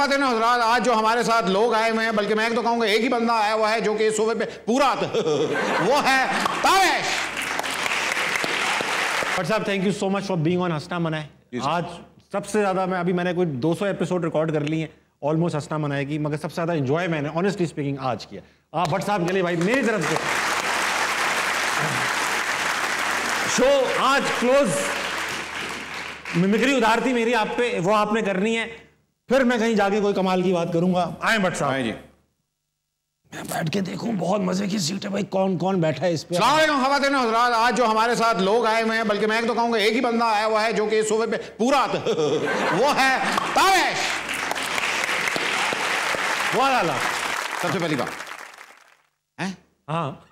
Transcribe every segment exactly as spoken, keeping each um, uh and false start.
ख़वातीन हज़रात, आज जो हमारे साथ लोग आए हुए हैं, बल्कि मैं तो कहूँगा एक ही बंदा आया हुआ है जो कि इस सोफे पे पूरा वो है तावेश। बट साहब thank you so much for being on हंसना मनाए। आज सबसे ज्यादा मैं अभी मैंने कोई दो सौ एपिसोड रिकॉर्ड कर लिए हैं ऑलमोस्ट हंसना मनाए की, मगर सबसे ज्यादा एंजॉय मैंने ऑनेस्टली स्पीकिंग आज किया। आप भट्ट साहब के लिए भाई मेरी तरफ से शो आज क्लोज। मिमिक्री उधार थी मेरी आप पे, वो आपने करनी है, फिर मैं कहीं जाके कोई कमाल की बात करूंगा। आए भट्ट साहब। जी मैं बैठ के देखूं, बहुत मजे की सीट है भाई, कौन कौन बैठा है इस पे। अस्सलाम वालेकुम ख़वातीन हज़रात, आज जो हमारे साथ लोग आए हुए हैं, बल्कि मैं तो कहूँगा एक ही बंदा आया हुआ है जो कि इस सोफे पे पूरा वो है तावेश। वाला सबसे पहली बात है हाँ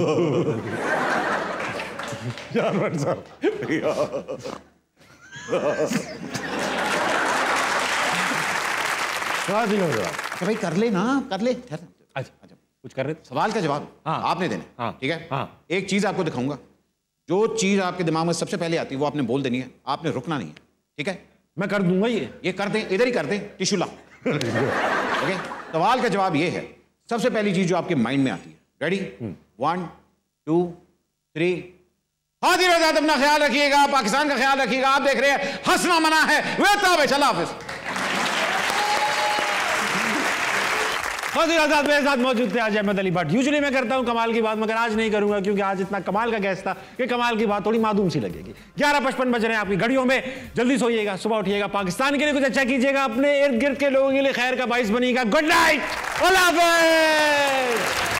यार भट्ट साहब भाई कर ले ना, कर ले। अच्छा अच्छा कुछ कर रहे थे? सवाल का जवाब हाँ आपने देना, हाँ ठीक है। हाँ एक चीज आपको दिखाऊंगा, जो चीज आपके दिमाग में सबसे पहले आती है वो आपने बोल देनी है, आपने रुकना नहीं है, ठीक है। मैं कर दूंगा ये ये कर दें, इधर ही कर दें, टिशू ला। ओके, सवाल का जवाब ये है, सबसे पहली चीज जो आपके माइंड में आती है। Ready, one two three. हाजिर आजाद, अपना ख्याल रखिएगा, पाकिस्तान का ख्याल रखिएगा। आप देख रहे हैं हंसना मना है, वे तावेश। अल्लाह हाफिज़। हाजिर आजाद मेरे साथ मौजूद थे आज अहमद अली भट्ट। यूजुअली मैं करता हूं कमाल की बात, मगर आज नहीं करूंगा क्योंकि आज इतना कमाल का गेस्ट था कि कमाल की बात थोड़ी मासूम सी लगेगी। ग्यारह पचपन बज रहे हैं आपकी घड़ियों में, जल्दी सोइएगा, सुबह उठिएगा, पाकिस्तान के लिए कुछ अच्छा कीजिएगा, अपने इर्द गिर्द के लोगों के लिए खैर का बाइस बनिएगा। गुड नाइट, अल्लाह हाफिज़।